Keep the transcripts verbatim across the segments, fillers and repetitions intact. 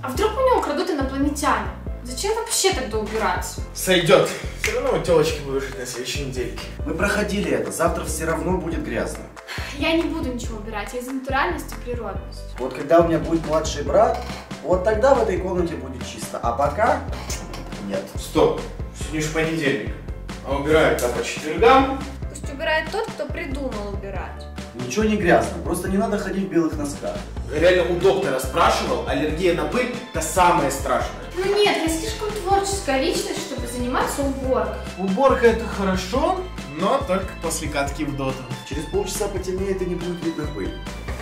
А вдруг у него украдут инопланетяне? Зачем вообще тогда убирать? Сойдет. Все равно у телочки будут жить на следующей недельке. Мы проходили это, завтра все равно будет грязно. Я не буду ничего убирать, я за натуральность и природность. Вот когда у меня будет младший брат, вот тогда в этой комнате будет чисто. А пока нет. Стоп. Сегодня же понедельник. А убирают-то по четвергам. Пусть убирает тот, кто придумал убирать. Ничего не грязно, просто не надо ходить в белых носках. Реально у доктора спрашивал, аллергия на пыль – это самое страшное. Ну нет, я слишком творческая личность, чтобы заниматься уборкой. Уборка это хорошо, но только после катки в доту. Через полчаса потемнеет и не будет видно пыль.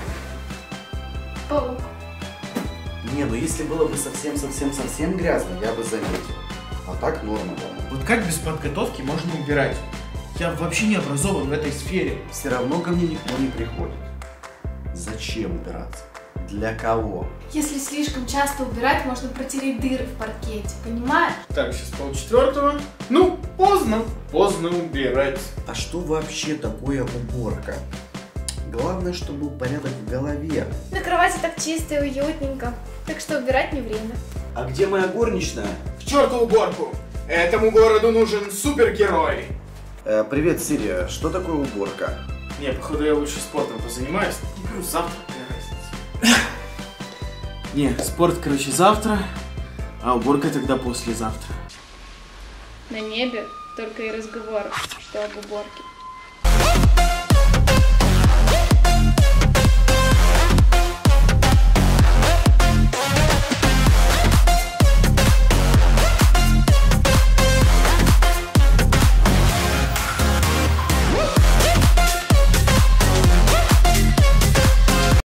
Паук. Не, ну если было бы совсем-совсем-совсем грязно, я бы заметил. А так норма дома. Вот как без подготовки можно убирать? Я вообще не образован в этой сфере. Все равно ко мне никто не приходит. Зачем убираться? Для кого? Если слишком часто убирать, можно протереть дыры в паркете, понимаешь? Так, сейчас полчетвертого. Ну, поздно. Поздно убирать. А что вообще такое уборка? Главное, чтобы был порядок в голове. На кровати так чисто и уютненько, так что убирать не время. А где моя горничная? К черту уборку! Этому городу нужен супергерой! Э, привет, Сири, что такое уборка? Не, походу я лучше спортом позанимаюсь. И плюс завтра, какая разница. Не, спорт, короче, завтра, а уборка тогда послезавтра. На небе только и разговоров, что об уборке.